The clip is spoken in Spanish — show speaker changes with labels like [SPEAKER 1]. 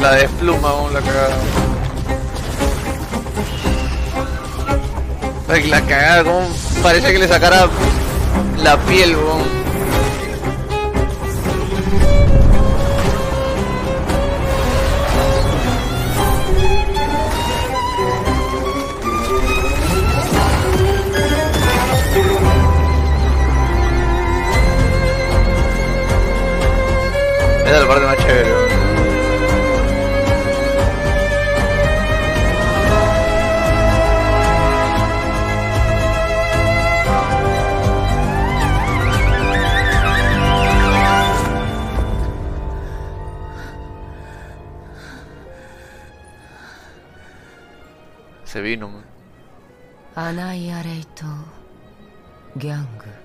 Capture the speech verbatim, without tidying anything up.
[SPEAKER 1] la despluma, weón, la cagada. Ay, la cagada, como parece que le sacara la piel, weón. Esa es la parte más chévere, weón. Se vino, man.
[SPEAKER 2] Anai Areito Gang.